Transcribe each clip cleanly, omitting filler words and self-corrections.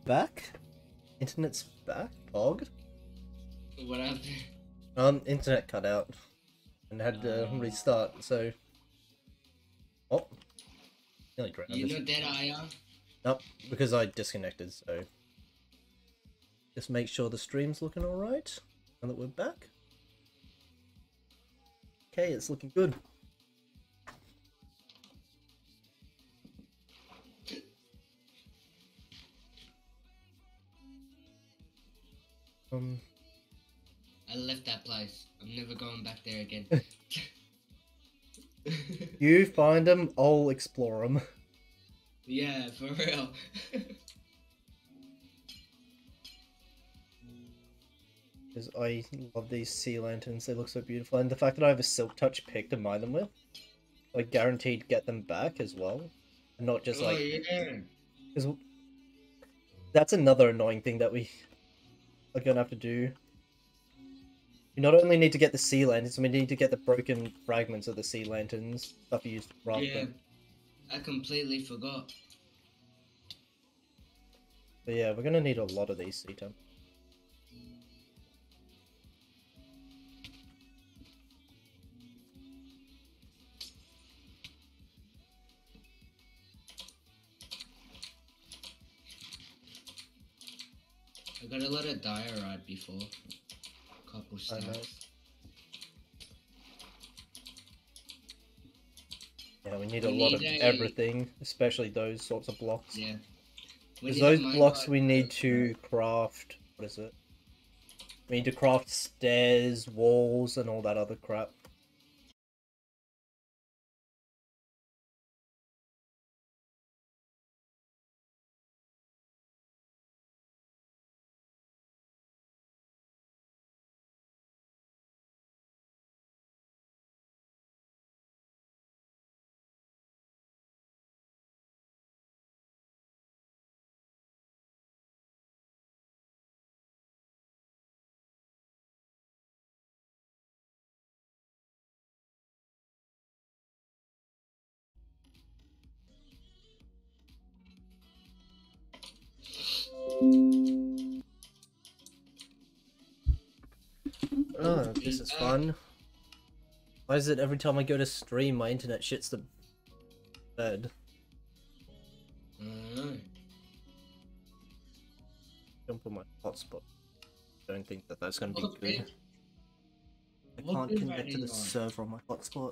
back. Internet's back. Pog. What happened? Internet cut out and had to restart. So, oh, nearly drowned. You're not dead, are ya? Nope, because I disconnected. So, just make sure the stream's looking all right, and that we're back. Okay, it's looking good. I left that place. I'm never going back there again. You find them, I'll explore them. Yeah, for real. Because I love these sea lanterns, they look so beautiful. And the fact that I have a silk touch pick to mine them with, I guaranteed get them back as well. And not just like... yeah. Because that's another annoying thing that we are going to have to do. We not only need to get the sea lanterns, we need to get the broken fragments of the sea lanterns. Stuff you used to craft them. I completely forgot. But yeah, we're going to need a lot of these sea temples. I got a lot of diorite before. Couple stacks. Yeah, we need a lot of everything, especially those sorts of blocks. Yeah. Because those blocks we need to craft... What is it? We need to craft stairs, walls, and all that other crap. Oh, this is fun. Why is it every time I go to stream, my internet shits the bed? Jump on my hotspot. I don't think that that's going to be good. I can't connect to the server on my hotspot.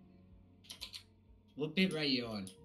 What bit rate you on?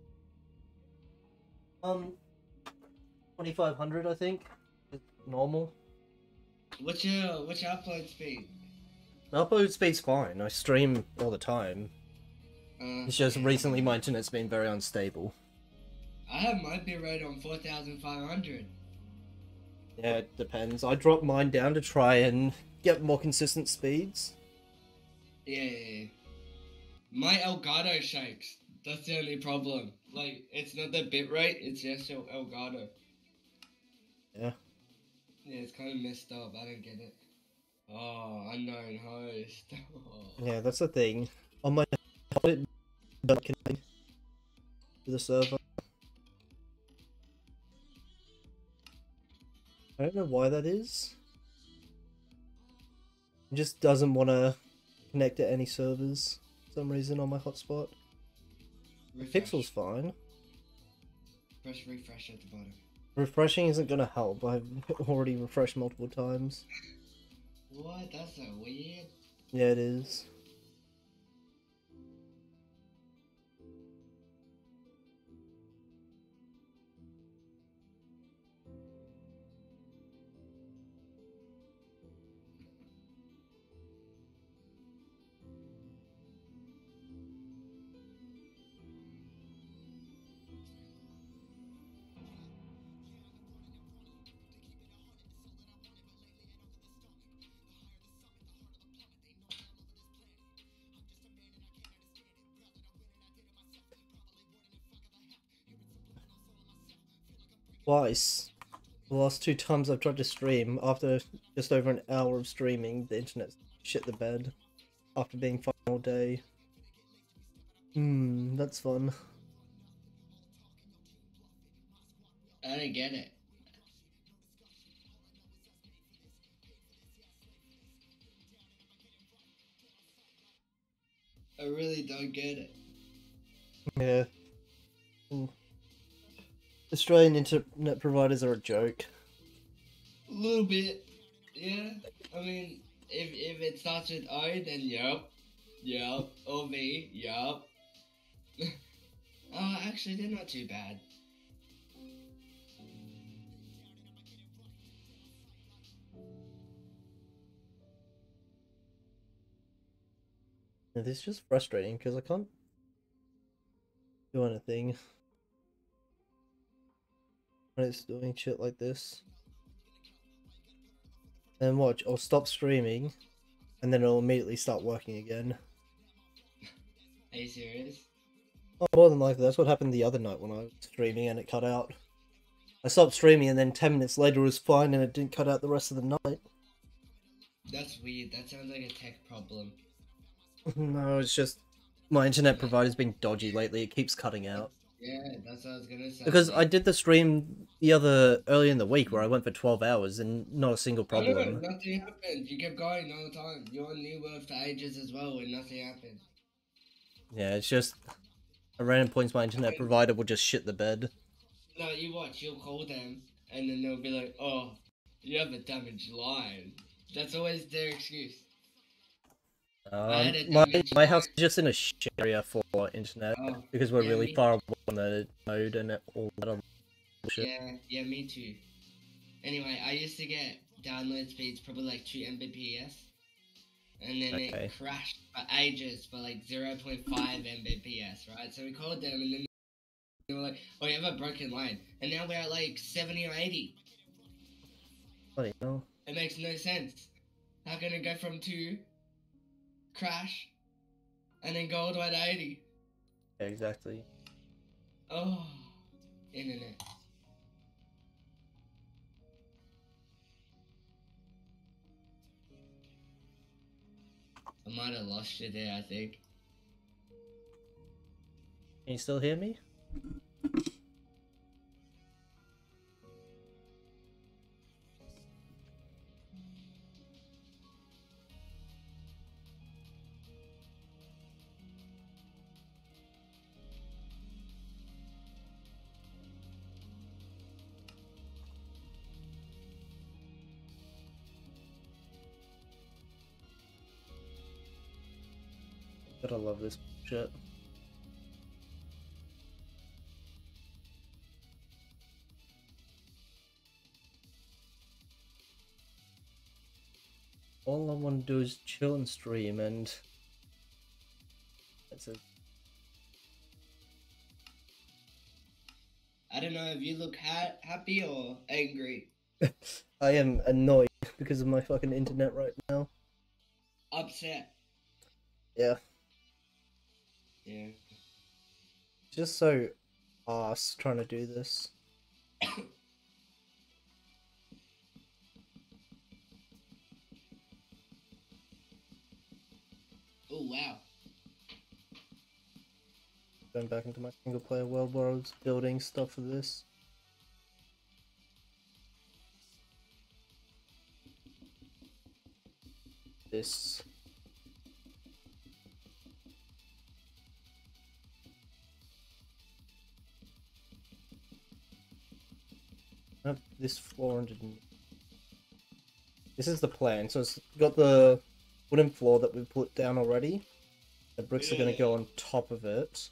2500, I think. It's normal. What's your upload speed? My upload speed's fine. I stream all the time. It's just recently my internet's been very unstable. I have my bit rate on 4500. Yeah, it depends. I dropped mine down to try and get more consistent speeds. Yeah. My Elgato shakes. That's the only problem. Like, it's not the bit rate, it's just your Elgato. Yeah. Yeah, it's kind of messed up. I don't get it. Oh, unknown host. Yeah, that's the thing. On my it doesn't connect to the server. I don't know why that is. It just doesn't want to connect to any servers for some reason on my hotspot. The pixel's fine. Press refresh at the bottom. Refreshing isn't going to help. I've already refreshed multiple times. What? That's so weird. Yeah, it is. Twice. The last 2 times I've tried to stream, after just over an hour of streaming, the internet shit the bed. After being fine all day. That's fun. I don't get it. I really don't get it. Yeah. Australian internet providers are a joke. A little bit, yeah. I mean, if it starts with O, then yup, or V, yup. Oh, actually, they're not too bad. Yeah, this is just frustrating because I can't do anything when it's doing shit like this. And watch, I'll stop streaming and then it'll immediately start working again. Are you serious? Oh, more than likely, that's what happened the other night when I was streaming and it cut out. I stopped streaming and then 10 minutes later it was fine and it didn't cut out the rest of the night. That's weird. That sounds like a tech problem. No, it's just my internet provider's been dodgy lately. It keeps cutting out. Yeah, that's what I was gonna say. Because I did the stream early in the week where I went for 12 hours and not a single No, problem. nothing happened. You kept going all the time. You were on New World for ages as well, and nothing happened. Yeah, it's just at random points my internet provider will just shit the bed. No, you watch. You'll call them, and then they'll be like, "Oh, you have a damaged line." That's always their excuse. I had a damaged My line. house is just in a shit area for internet Oh, because we're yeah, really me far away from the node and all that other shit. Yeah, me too. Anyway, I used to get download speeds probably like 2 Mbps, and then Okay. it crashed for ages for like 0.5 Mbps, right? So we called them, and then they were like, "Oh, you have a broken line," and now we're at like 70 or 80. Bloody hell. It makes no sense. How can it go from 2, crash, and then go all the way to 80? Yeah, exactly. Oh, internet. I might have lost you there, I think. Can you still hear me? Gotta love this shit. All I want to do is chill and stream, and that's it. I don't know if you look happy or angry. I am annoyed because of my fucking internet right now. Upset. Yeah. Yeah. Just so arse trying to do this. Oh, wow. Going back into my single player world where I was building stuff for this. This. I have this floor underneath. This is the plan. So it's got the wooden floor that we put down already. The bricks are going to go on top of it.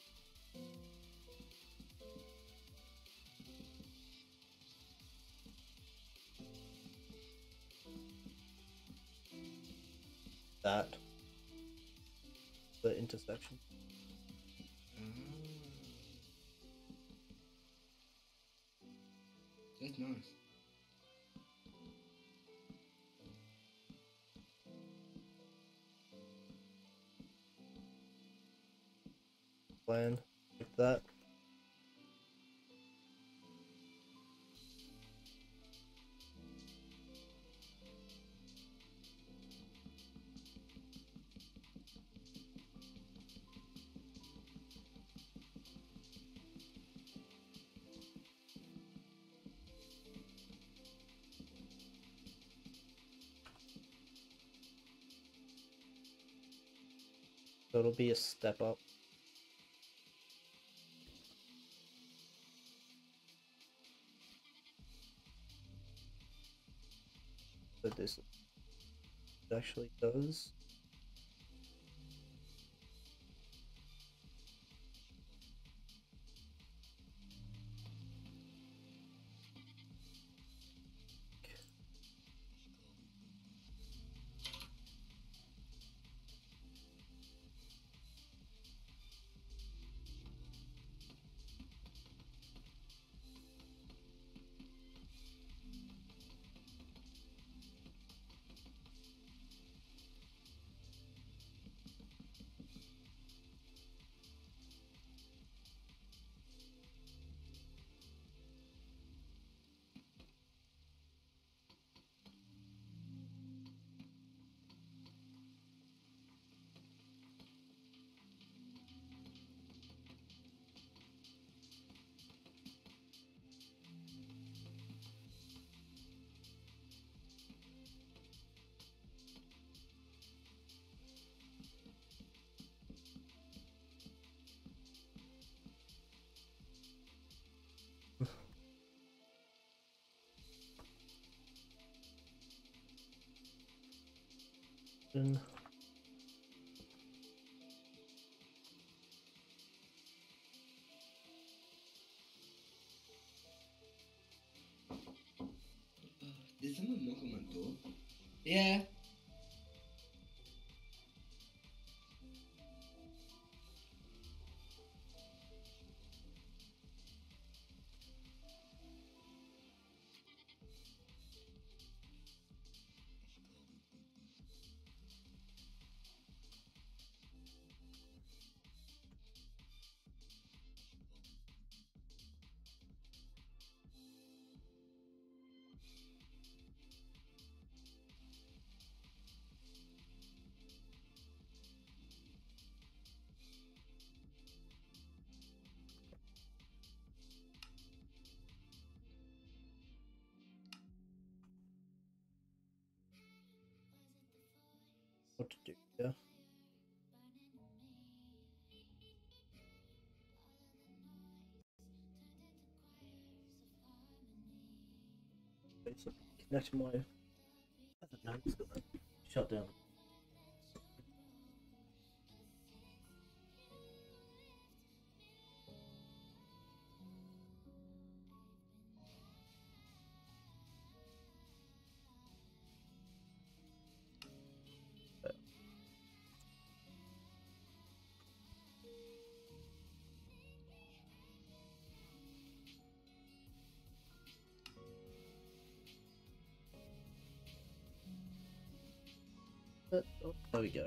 That. The intersection. That's nice. Plan like that. So it'll be a step up. But this actually does. And Did someone knock on my door? Yeah. what to do here? Okay, so connect my. No, it's gonna shut down. Oh, there we go.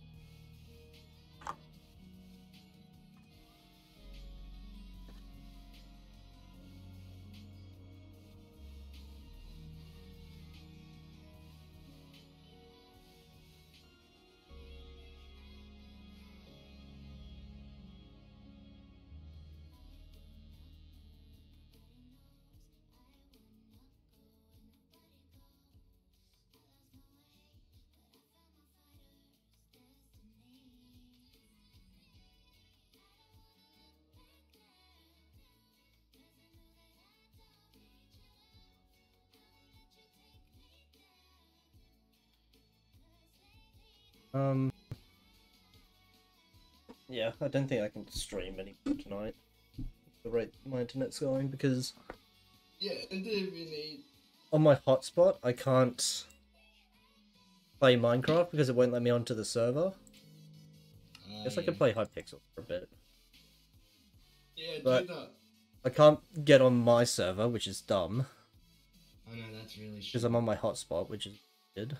Yeah, I don't think I can stream anymore tonight. The rate my internet's going, because Yeah, and then we need. on my hotspot I can't play Minecraft because it won't let me onto the server. Guess I Yeah. can play Hypixel for a bit, Yeah, but do that. I can't get on my server, which is dumb, I know, that's really because I'm on my hotspot, which is good.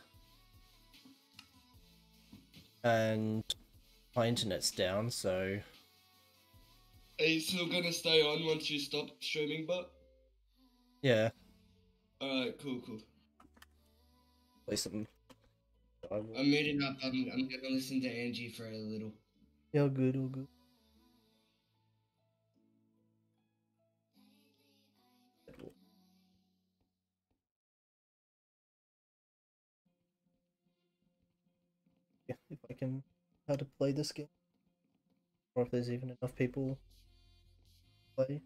And my internet's down, so Are you still gonna stay on once you stop streaming, but? yeah, Alright, cool. play some. I'm meeting up. I'm gonna listen to Angie for a little. Yeah, all good, all good. Yeah, if I can how to play this game, or if there's even enough people to play.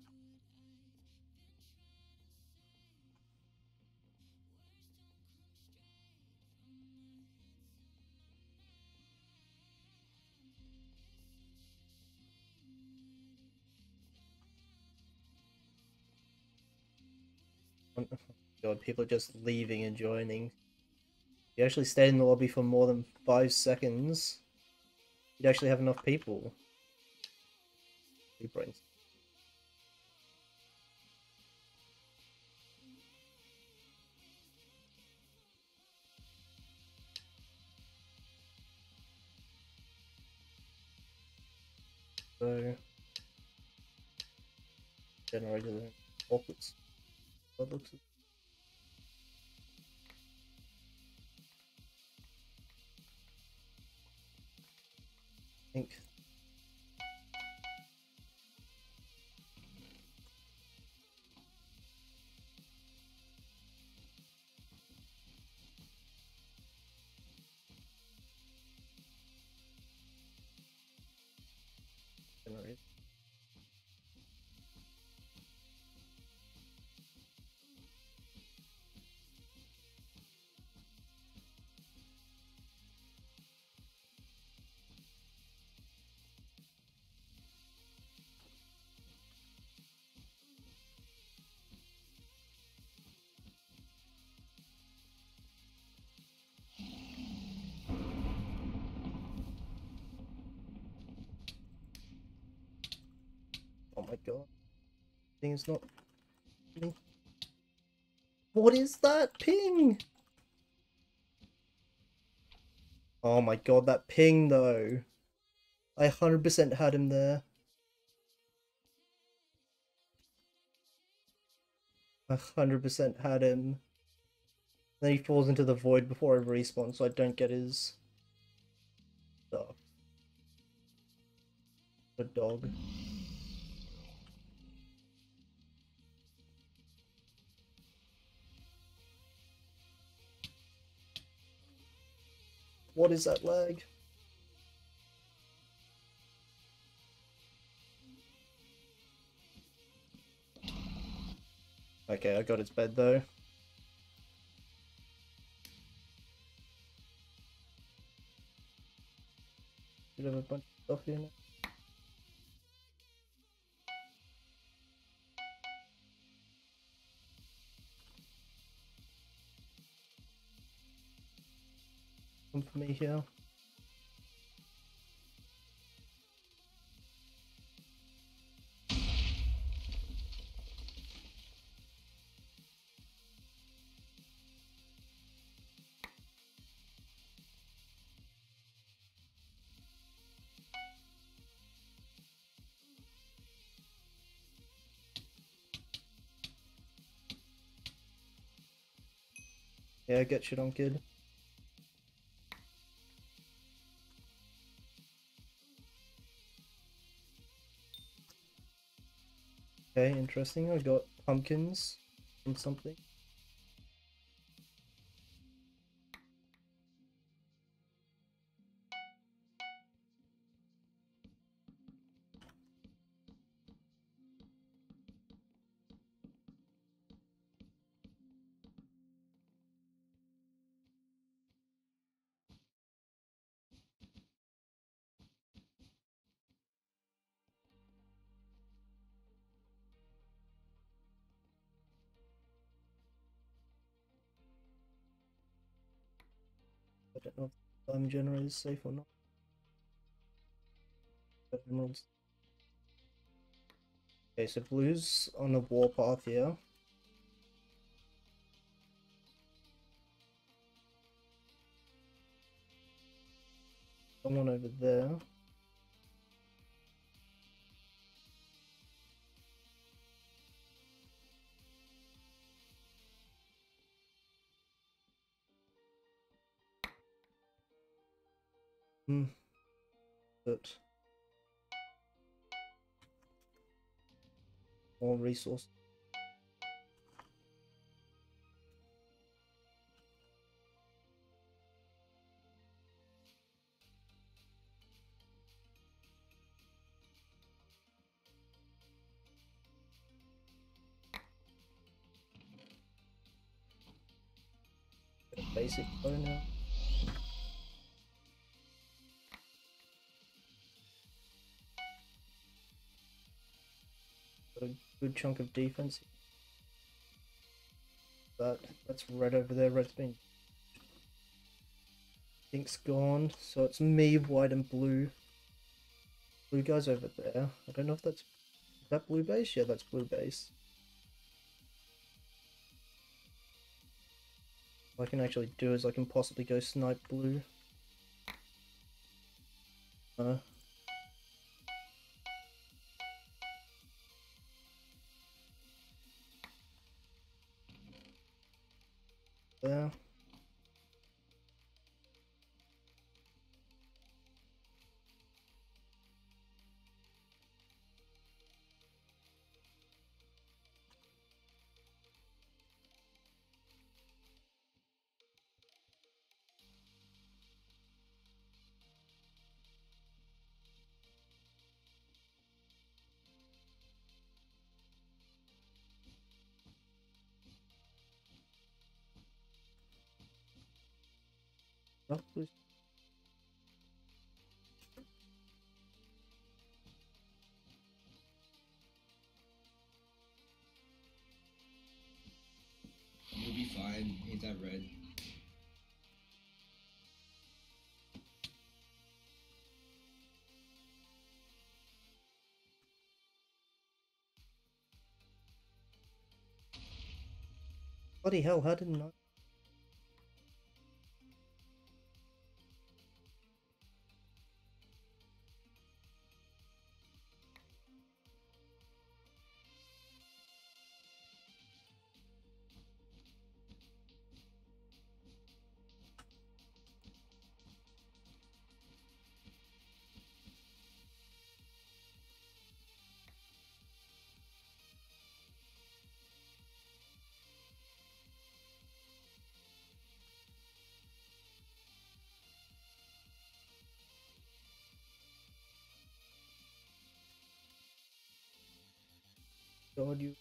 Oh God, people are just leaving and joining. If you actually stayed in the lobby for more than 5 seconds, you'd actually have enough people. Brains. So generated chocolates. What looks I think generated. Oh my God, thing is not. What is that ping? Oh my God, that ping though. I 100% had him there. I 100% had him. Then he falls into the void before I respawn, so I don't get his stuff. The dog. What is that lag? Okay, I got its bed though. Should have a bunch of stuff here now. Come for me here. Yeah, get shit on, kid. Okay, interesting. I got pumpkins from something. I don't know if the diamond generator is safe or not. Emeralds. Okay, so blue's on the warpath here. Someone over there. But more resource. basic bow now. Got a good chunk of defense. That's red over there. Red's been. Pink's gone, so it's me, white, and blue. Blue guy's over there. I don't know if that's. Is that blue base? Yeah, that's blue base. What I can actually do is I can possibly go snipe blue. There. Oh, blue's. You'll be fine. Ain't that red? Bloody hell, how didn't I? God, you.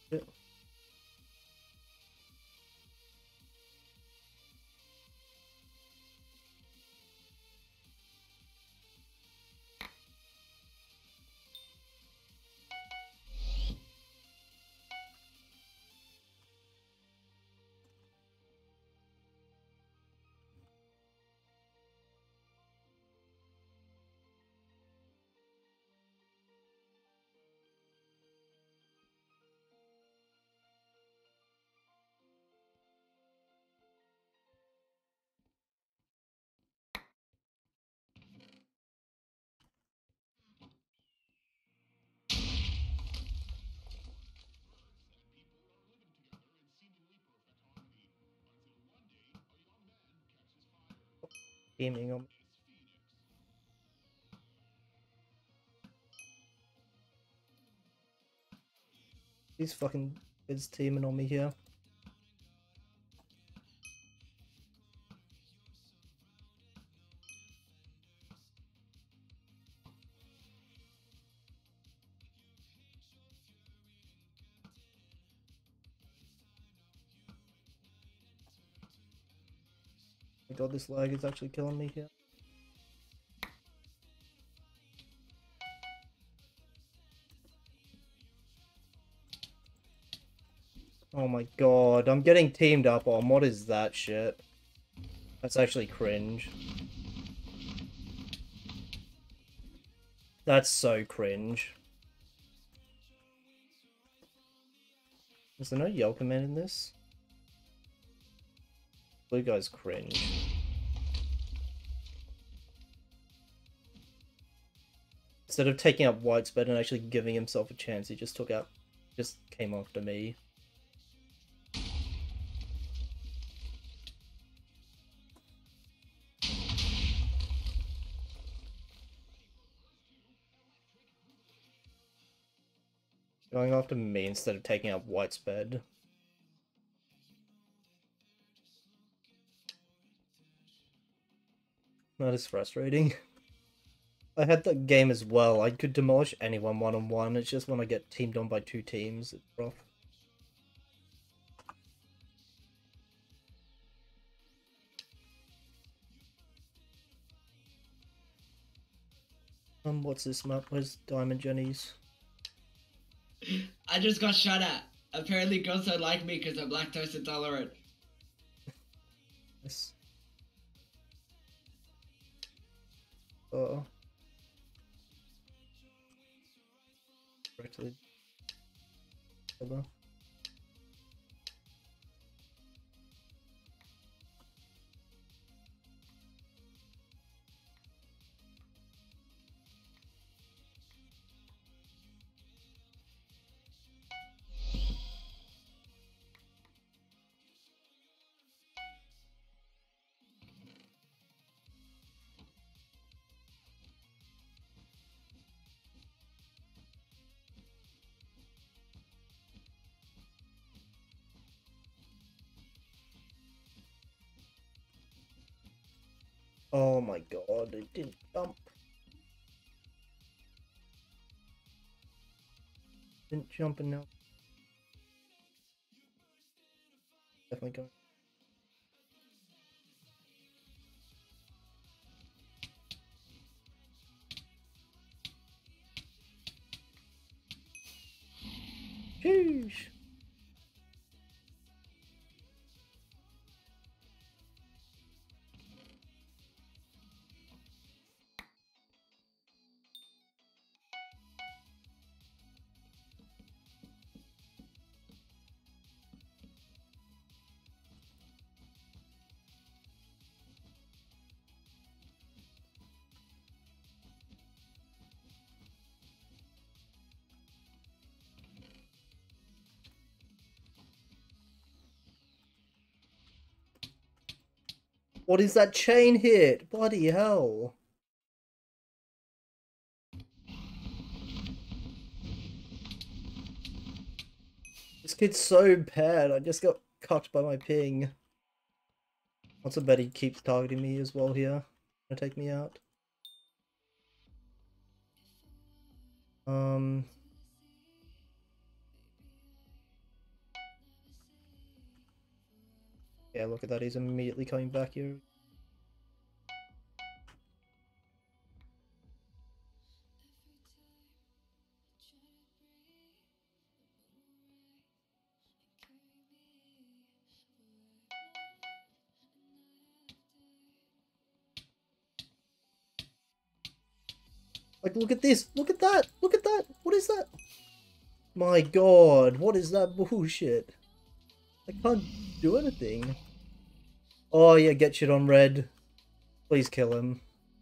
Gaming on. These fucking kids teaming on me here. Oh my god, this lag is actually killing me here. Oh my god, I'm getting teamed up on. What is that shit? That's actually cringe. That's so cringe. Is there no yell command in this? Blue guy's cringe. Instead of taking out white's bed and actually giving himself a chance, he just came after me. Going after me instead of taking out white's bed. That is frustrating. I had that game as well. I could demolish anyone one-on-one. It's just when I get teamed on by two teams, it's rough. What's this map? Where's Diamond Jenny's? I just got shot at. Apparently girls don't like me because I'm lactose intolerant. Yes. Oh. Correctly. Oh my god, it didn't jump. Didn't jump and now. Definitely going. Sheesh. What is that chain hit? Bloody hell. This kid's so bad. I just got cucked by my ping. What's a bet he keeps targeting me as well here? Gonna take me out. Yeah, look at that. He's immediately coming back here. Like, look at this. Look at that. Look at that. What is that? My god. What is that bullshit? I can't do anything. Oh, yeah. Get shit on red. Please kill him.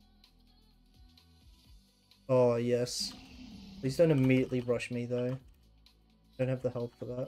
Oh, yes. Please don't immediately rush me, though. Don't have the health for that.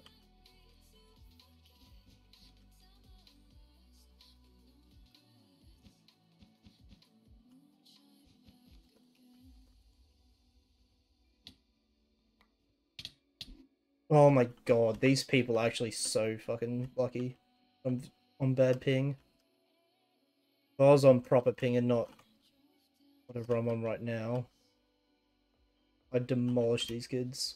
Oh my god, these people are actually so fucking lucky. I'm on bad ping. If I was on proper ping and not whatever I'm on right now, I'd demolish these kids.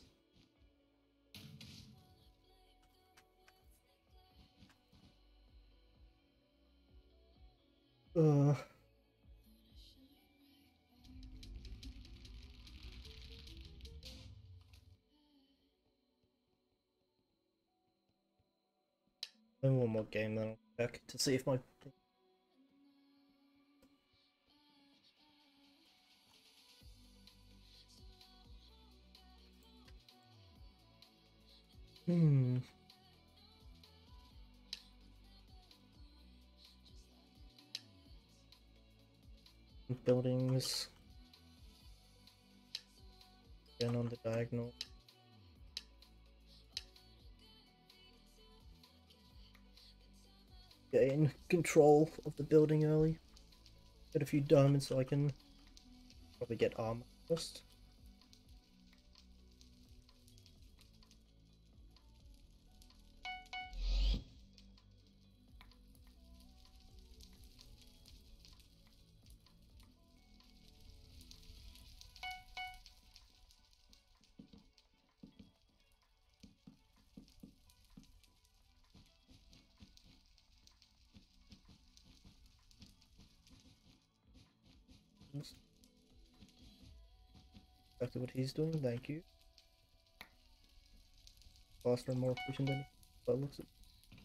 Ugh. One more game, then I'll check to see if my... Buildings. Again on the diagonal. Gain control of the building early. Get a few diamonds so I can probably get armor first. Exactly what he's doing, thank you. Faster and more efficient than he looks at.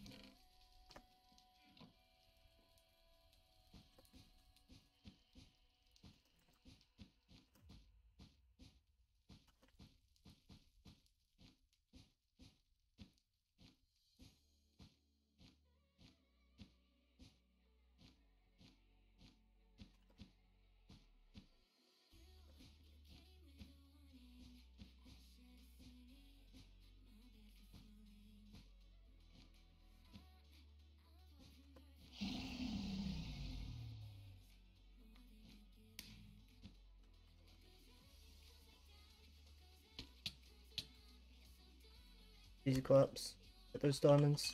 Easy claps. Get those diamonds.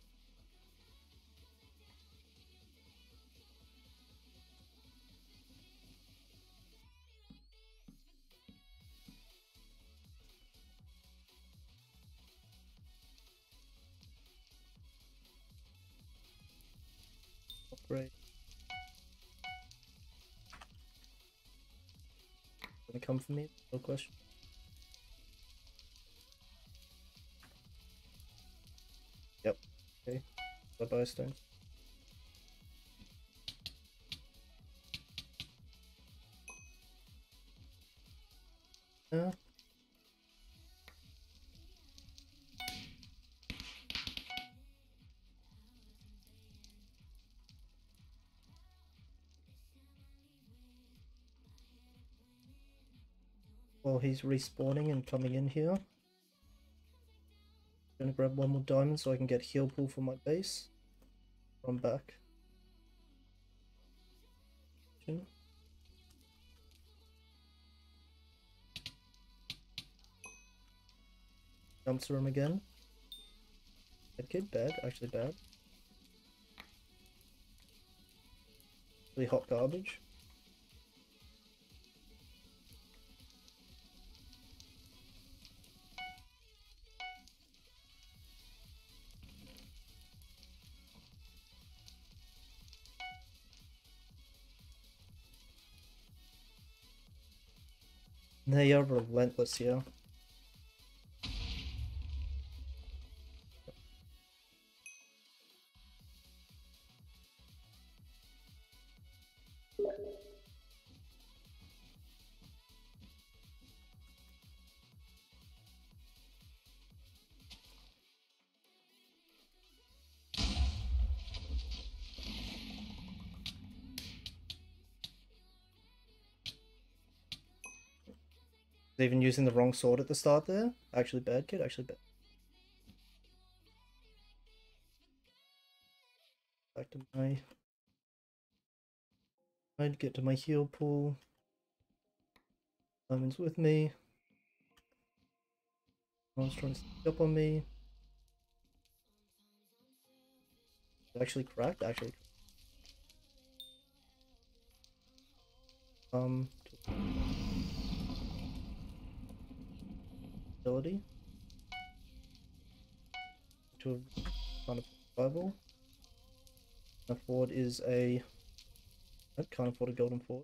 Great. Gonna come for me? No question. Yep. Okay. Bye-bye, stone. Yeah. While he's respawning and coming in here, gonna grab one more diamond so I can get heal pool for my base. Run back. Jumps room again. Bad kid, bad, actually bad. Really hot garbage. They are relentless here. Even using the wrong sword at the start there. Actually bad, kid, actually bad. Back to my... I'd get to my heal pool. Diamond's with me. Someone's trying to sneak up on me. Actually cracked, actually. Ability. To a kind of survival. Afford is a... I can't afford a golden fort.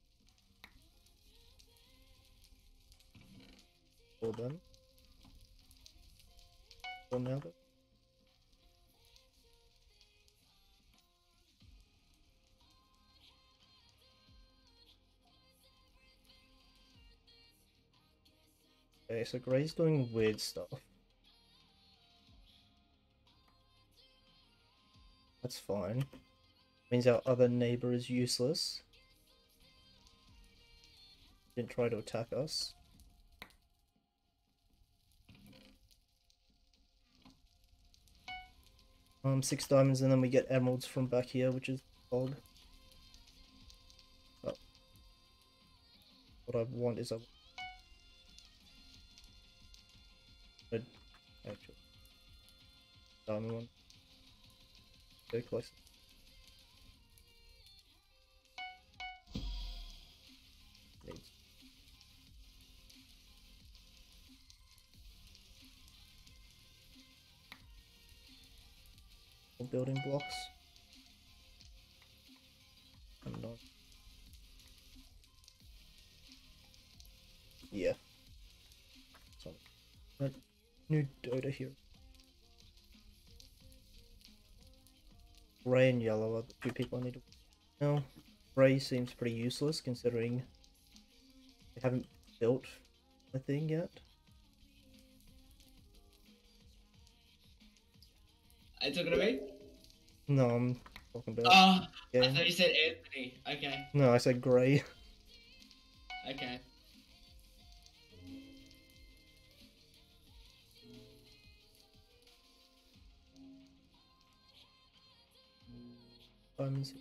For them. For now though. Okay, so Gray's doing weird stuff. That's fine. Means our other neighbor is useless. Didn't try to attack us. 6 diamonds and then we get emeralds from back here, which is odd. But what I want is a actual diamond one. Very close. Needs. More building blocks. I'm not. Yeah, That new Dota here. Grey and yellow are the two people I need to... No, grey seems pretty useless considering they haven't built a thing yet. Are you talking to me? No, I'm talking about... Oh, game. I thought you said Anthony. Okay. No, I said grey. Okay. Diamonds.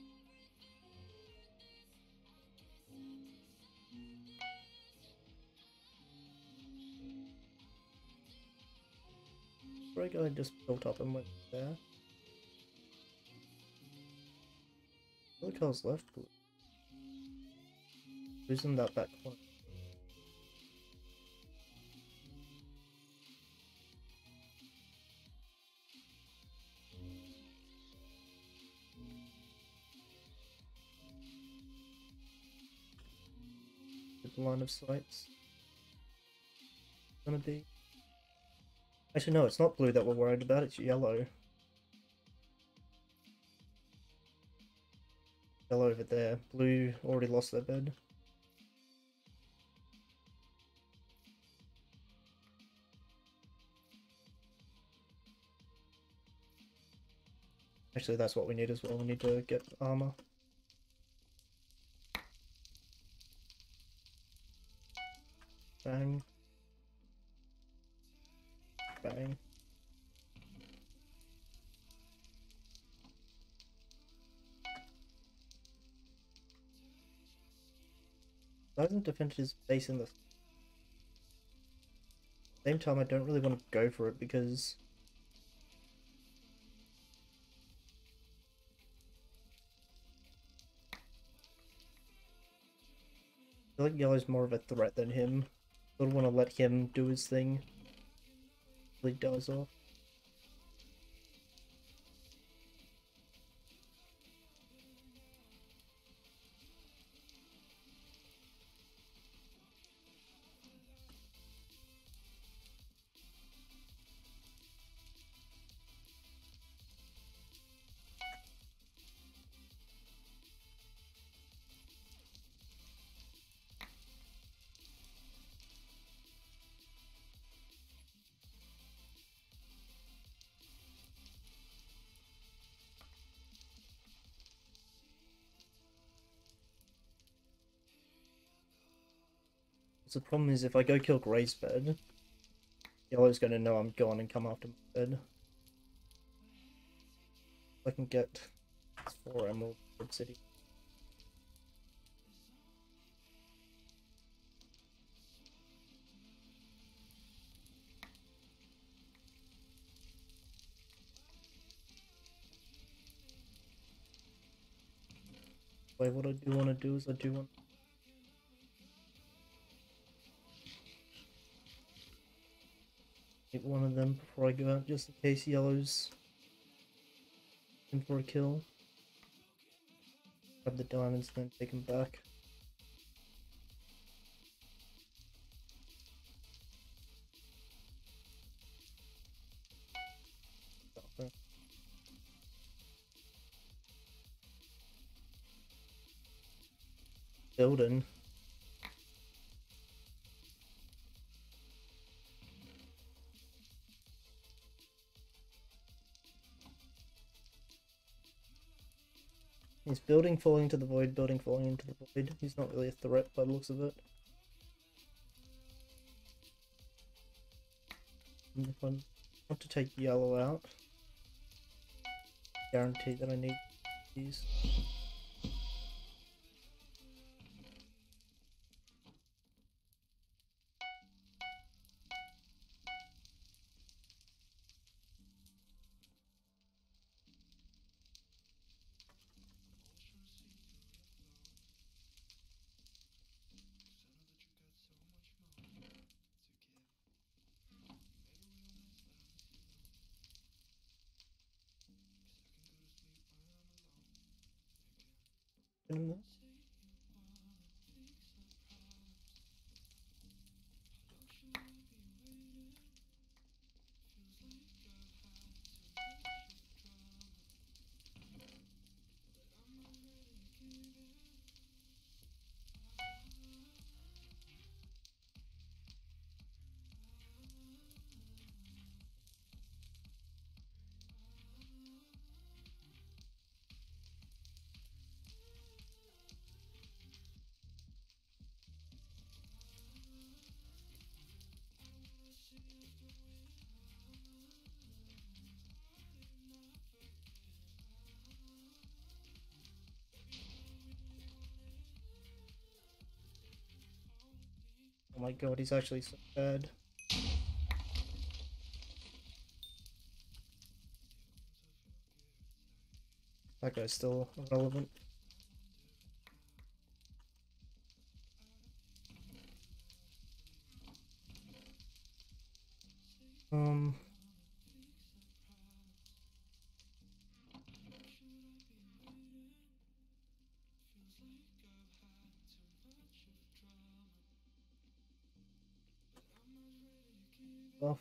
Grey guy just built up and went there. What colour's left? Who's in that back corner? The line of sights gonna be... Actually no, it's not blue that we're worried about, it's yellow. Yellow over there. Blue already lost their bed. Actually that's what we need as well, we need to get armor. Bang. Bang. Doesn't defend his base in the same time. I don't really want to go for it because I feel like yellow's more of a threat than him. I don't want to let him do his thing. He dies off. So the problem is if I go kill Grey's bed, yellow's gonna know I'm gone and come after my bed. I can get 4 emerald Red City. Wait, what I do want to do is I do want to hit one of them before I go out, just in case yellow's in for a kill. Grab the diamonds, then take them back. Okay. Building. He's building, falling into the void, building, falling into the void. He's not really a threat by the looks of it. And if I want to take yellow out, guarantee that I need these. my god, he's actually so bad. That guy's still irrelevant. Off.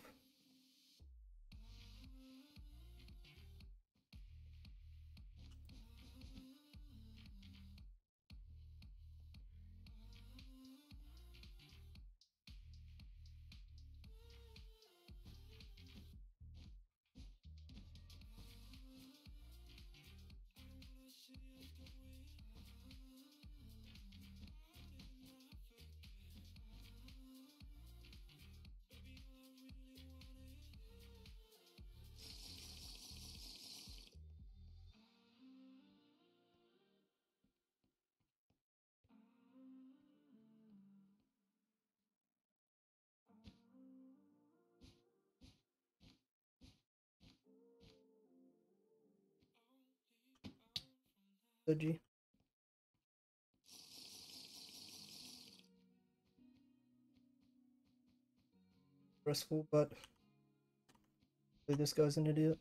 Dodgy. Stressful, but this guy's an idiot.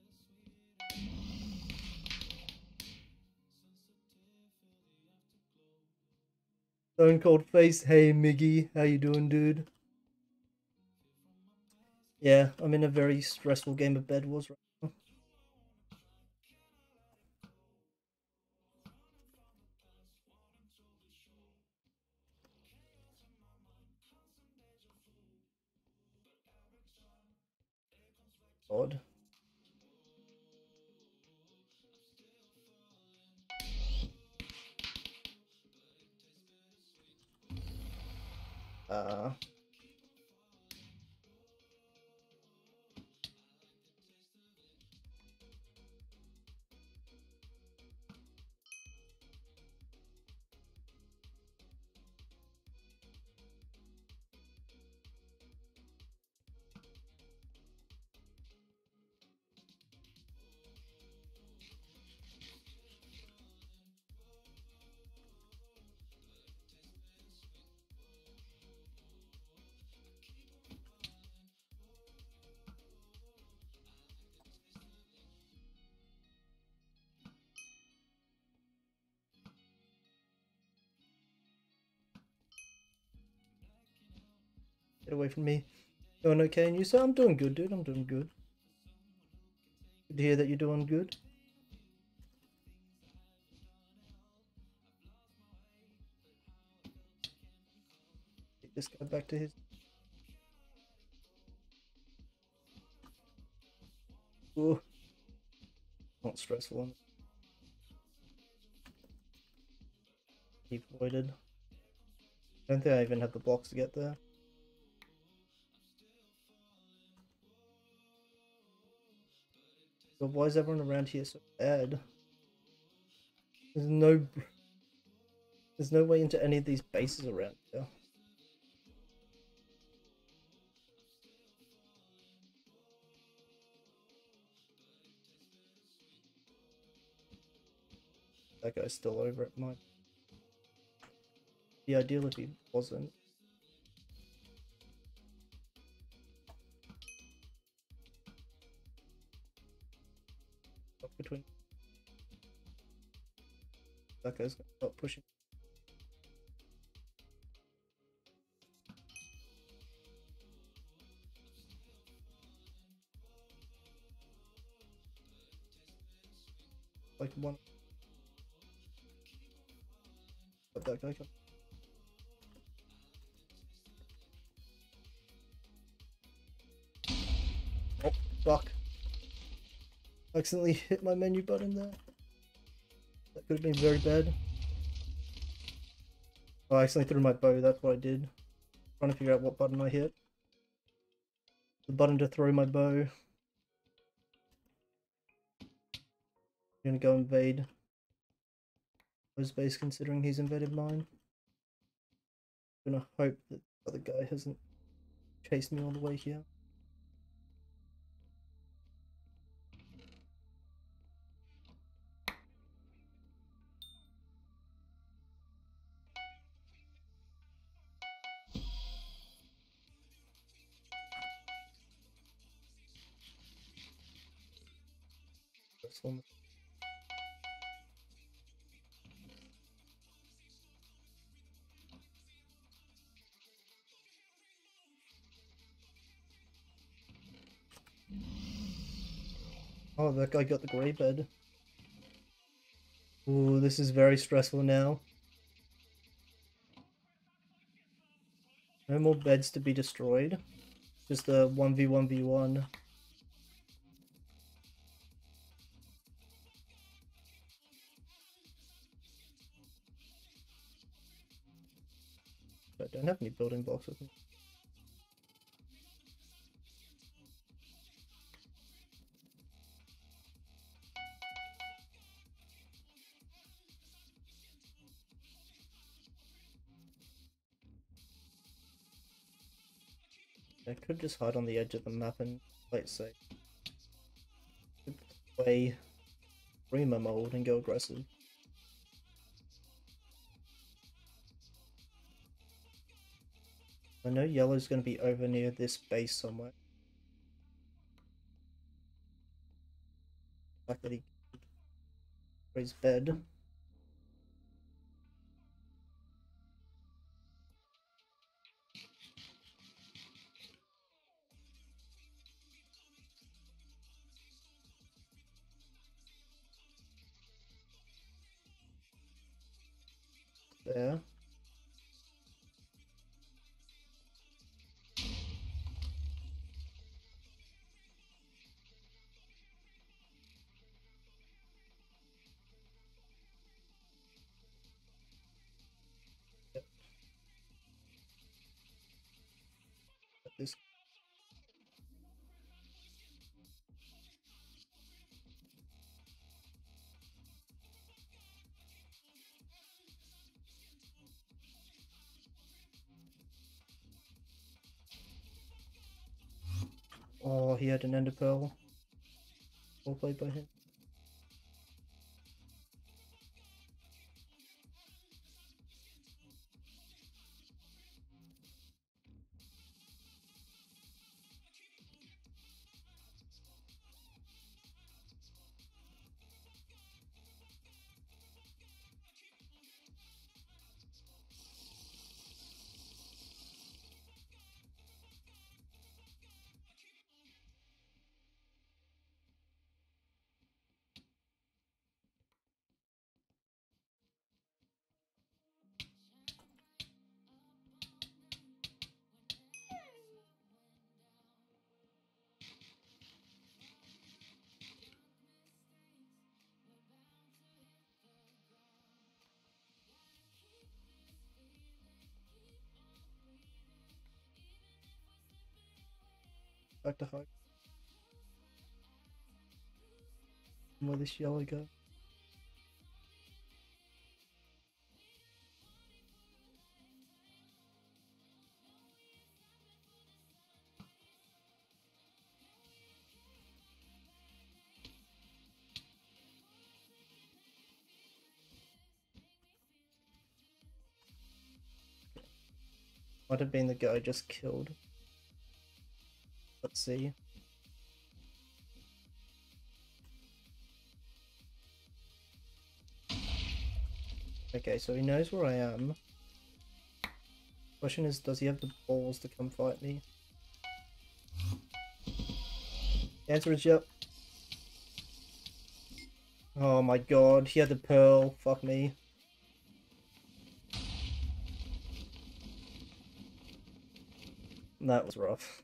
Stone Cold Face, hey Miggy, how you doing, dude? Yeah, I'm in a very stressful game of Bed Wars right now. Odd. Get away from me. Doing okay, and you say I'm doing good, dude. I'm doing good. Good to hear that you're doing good. Take this guy back to his. Ooh. Not stressful. He voided. I don't think I even have the blocks to get there. But why is everyone around here so bad? There's no way into any of these bases around here. That guy's still over at mine. Be ideal if he wasn't. Up between. That guy's gonna start pushing. Like one. Let that guy come. Oh, fuck. Accidentally hit my menu button there. That could have been very bad. Oh, I accidentally threw my bow, that's what I did. Trying to figure out what button I hit. The button to throw my bow. I'm gonna go invade his base considering he's invaded mine. I'm gonna hope that Other guy hasn't chased me all the way here. This one. Oh, that guy got the grey bed. Ooh, this is very stressful now. No more beds to be destroyed. Just a 1v1v1. I don't have any building blocks with me. I could just hide on the edge of the map and play it safe. Play Prima mode and go aggressive. I know yellow's going to be over near this base somewhere. The fact that he for his bed. There. Yep. This. Oh, he had an ender pearl. Well played by him. Back to hide. Where this yellow go? Might have been the guy I just killed. Let's see. Okay, so he knows where I am. Question is, does he have the balls to come fight me? The answer is yep. Oh my god, he had the pearl. Fuck me. That was rough.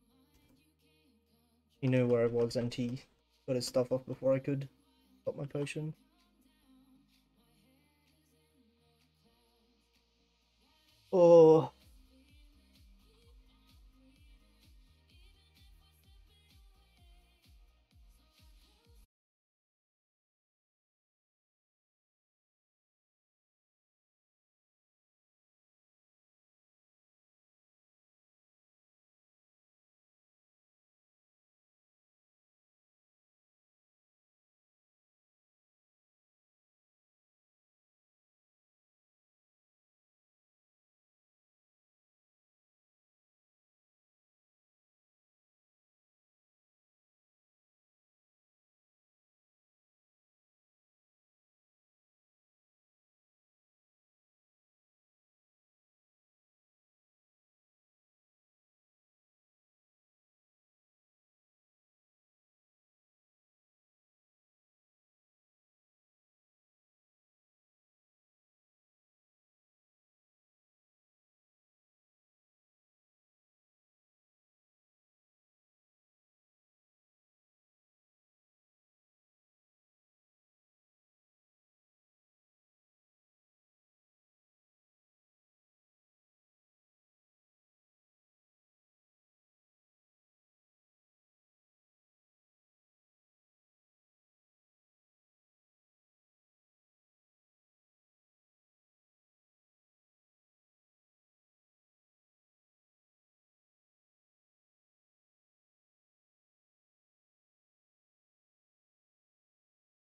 He knew where I was and he got his stuff off before I could pop my potion. Oh.